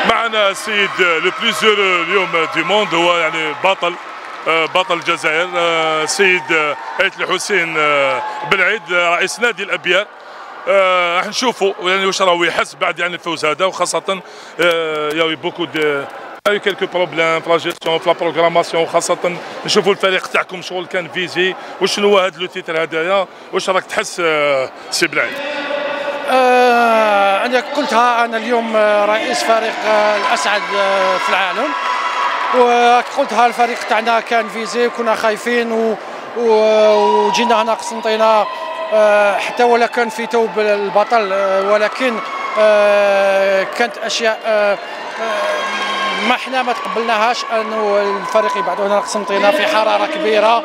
معنا السيد لو بليزيور اليوم دي موند، هو يعني بطل الجزائر، السيد آيت الحسين بلعيد رئيس نادي الابيار. راح نشوفوا يعني واش راهو يحس بعد يعني الفوز هذا، وخاصه ياوي بوكو دو كيلكو بروبليم في لا جيستيون في لا بروغراماسيون، وخاصه نشوفوا الفريق تاعكم شغل كان فيزي. وشنو هو هذا لو تيتر هذايا، واش راك تحس سي بلعيد؟ أنا قلتها، أنا اليوم رئيس فريق الأسعد في العالم، وقلتها الفريق تاعنا كان فيزي، كنا خايفين وجينا هنا قسنطينة حتى ولا كان في توب البطل، ولكن كانت أشياء ما تقبلناهاش، أنه الفريق يبعدوا هنا قسنطينة في حرارة كبيرة،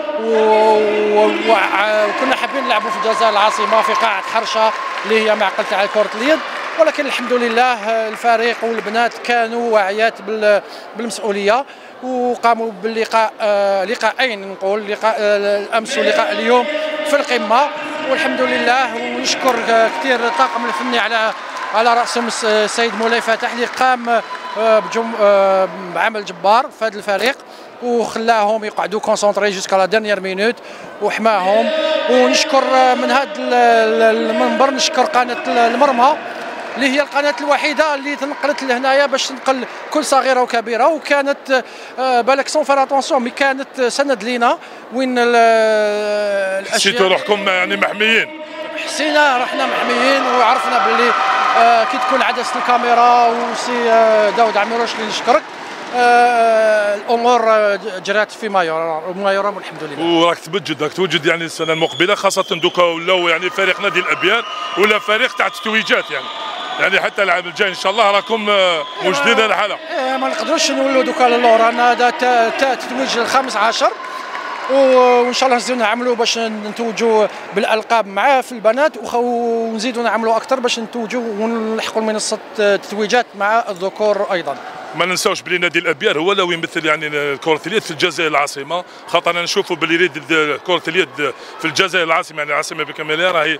وكنا حابين نلعبوا في الجزائر العاصمه في قاعه حرشه اللي هي معقل تاع كره اليد، ولكن الحمد لله الفريق والبنات كانوا واعيات بالمسؤوليه، وقاموا باللقاء لقاءين، نقول لقاء الامس ولقاء اليوم في القمه، والحمد لله. ونشكر كثير الطاقم الفني على راسهم السيد مولاي فتح اللي قام بعمل جبار في هذا الفريق، وخلاهم يقعدوا كونسونطري جوسكا لا ديرنيير مينوت وحماهم. ونشكر من هذا المنبر نشكر قناه المرمى اللي هي القناه الوحيده اللي تنقلت لهنايا باش تنقل كل صغيره وكبيره، وكانت بالك سون فار اتونسيون مي كانت سند لينا وين الاشياء. حسيتوا روحكم يعني محميين؟ حسينا رحنا محميين، وعرفنا باللي كي تكون عدسه الكاميرا وسي داود عميروش اللي نشكرك، الامور جرات فيما يرام والحمد لله. وراك توجد يعني السنه المقبله، خاصه دوكا ولاو يعني فريق نادي الابيار ولا فريق تاع التتويجات، يعني حتى العام الجاي ان شاء الله راكم موجودين الحاله. ما نقدروش نولوا دوكا للور، رانا تتويج الخامس عشر، وان شاء الله نزيدو نعملوا باش نتوجوا بالالقاب معاه في البنات، ونزيدوا نعملوا اكثر باش نتوجوا ونلحقوا المنصه التتويجات مع الذكور ايضا. ما ننساوش بلي نادي الابيار هو اللي يمثل يعني كرة اليد في الجزائر العاصمه، خاطرنا نشوفوا بلي يريد كرة اليد في الجزائر العاصمه، يعني العاصمه بكاملها راهي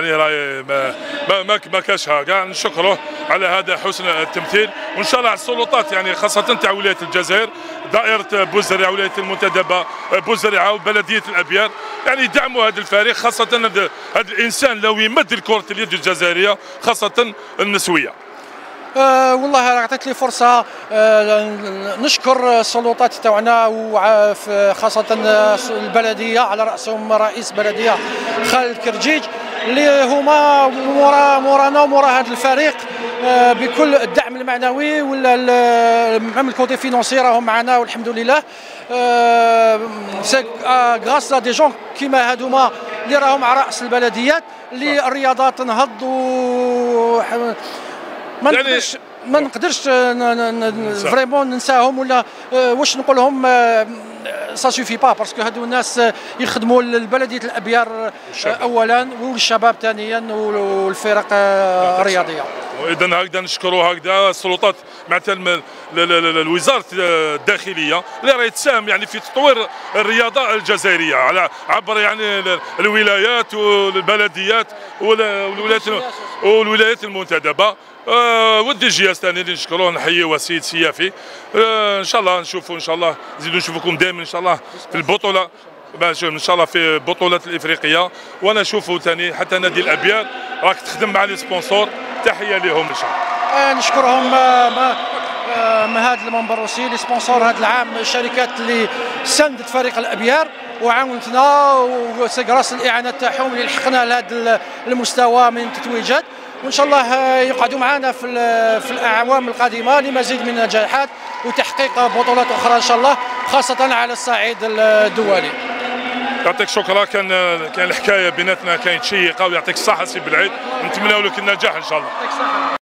ما كاشها كاع. نشكروه على هذا حسن التمثيل، وان شاء الله على السلطات يعني خاصه تاع ولايه الجزائر، دائره بوزريعه ولايه المنتدبه بوزريعه وبلديه الابيار، يعني يدعموا هذا الفريق، خاصه هذا الانسان لو يمد كرة اليد الجزائريه خاصه النسويه. والله عطيت لي فرصه نشكر السلطات تاعنا، وخاصه البلديه على راسهم رئيس بلديه خالد كرجيج اللي هما مورانا ومورا هذا الفريق بكل الدعم المعنوي ولا الكوتي فينونسي راهم معنا، والحمد لله. سي غراس لا دي جون كيما هادوما اللي راهم على راس البلديات اللي الرياضه تنهض، ما نقدرش فريمون ننساهم ولا واش نقول لهم، سا سوفي با، باسكو هادو الناس يخدموا لبلديه الابيار اولا والشباب ثانيا والفرق الرياضيه. واذا هكذا نشكروا هكذا السلطات معناتها الوزاره الداخليه اللي راهي تساهم يعني في تطوير الرياضه الجزائريه على عبر يعني الولايات والبلديات والولايات المنتدبه، والدي جي اس ثاني اللي نشكروه نحييه السيد سيافي. ان شاء الله نشوفوا، ان شاء الله نزيدوا نشوفكم دائما ان شاء الله في البطوله، ان شاء الله في البطولات الافريقيه. وانا نشوفوا ثاني حتى نادي الابيار راك تخدم مع لي سبونسور، تحيه لهم ان شاء الله. نشكرهم من هذا المنبر aussi لي سبونسور هذا العام، الشركات اللي ساندت فريق الابيار وعاونتنا، وسي غراس الاعانات تاعهم اللي لحقنا لهذا المستوى من التتويجات، وان شاء الله يقعدوا معنا في الاعوام القادمه لمزيد من النجاحات وتحقيق بطولات اخرى ان شاء الله، خاصه على الصعيد الدولي. يعطيك شكرا، كان الحكايه بيناتنا كانت شيقه، ويعطيك الصحه سي بلعيد، نتمنوا لك النجاح ان شاء الله.